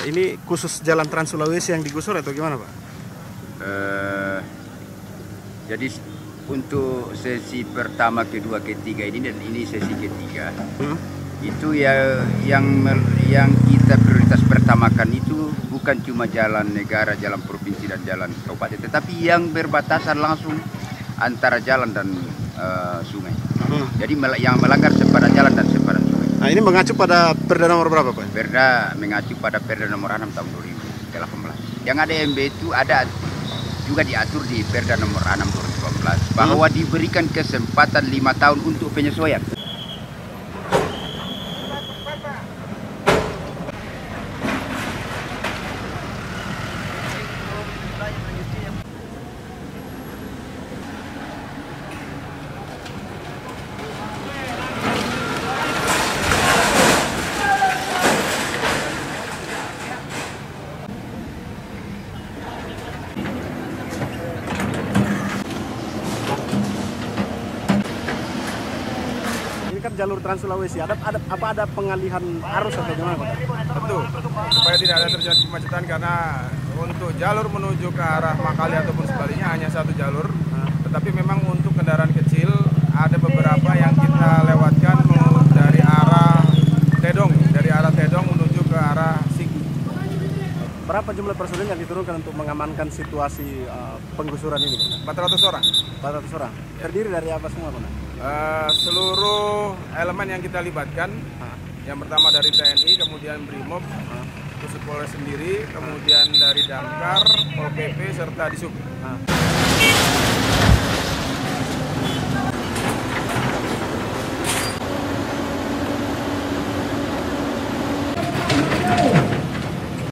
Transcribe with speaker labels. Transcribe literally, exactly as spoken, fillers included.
Speaker 1: ini khusus jalan Trans Sulawesi yang digusur atau gimana Pak?
Speaker 2: Uh, jadi untuk sesi pertama, kedua, ketiga ini dan ini sesi ketiga, hmm? itu ya yang yang kita prioritas pertamakan itu bukan cuma jalan negara, jalan provinsi dan jalan kabupaten, tetapi yang berbatasan langsung antara jalan dan uh, sungai. Hmm. Jadi yang melanggar sepadan jalan dan sepadan sungai.
Speaker 1: Nah ini mengacu pada Perda nomor berapa Pak?
Speaker 2: Perda mengacu pada Perda nomor enam tahun dua ribu delapan belas. Yang ada M B itu ada juga diatur di Perda nomor enam dua ribu delapan belas bahwa hmm. diberikan kesempatan lima tahun untuk penyesuaian.
Speaker 1: Jalur Trans Sulawesi, ada, ada apa ada pengalihan arus atau gimana Pak?
Speaker 3: Tentu, supaya tidak ada terjadi kemacetan karena untuk jalur menuju ke arah Makali ataupun sebaliknya hanya satu jalur. Nah. Tetapi memang untuk kendaraan kecil ada beberapa yang kita lewatkan dari arah Tedong, dari arah Tedong menuju ke arah Sigi.
Speaker 1: Berapa jumlah personil yang diturunkan untuk mengamankan situasi uh, penggusuran ini?
Speaker 3: empat ratus orang.
Speaker 1: empat ratus orang. Terdiri dari apa semua Pak?
Speaker 3: Uh, seluruh elemen yang kita libatkan, ha. yang pertama dari T N I, kemudian Brimob, Pusat Polres sendiri, kemudian dari Damkar, Pol P P serta Disub.